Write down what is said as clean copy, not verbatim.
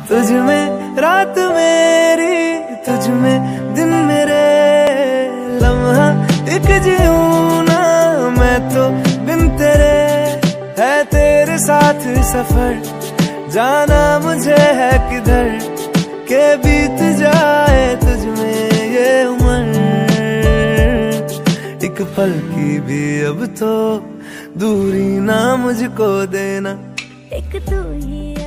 तुझ में रात मेरी, तुझ में दिन मेरे, लम्हा एक जीऊं ना मैं तो बिन तेरे। है तेरे साथ सफर, जाना मुझे है किधर, के बीत जाए तुझ में ये उम्र। एक पल की भी अब तो दूरी ना मुझको देना, एक तू ही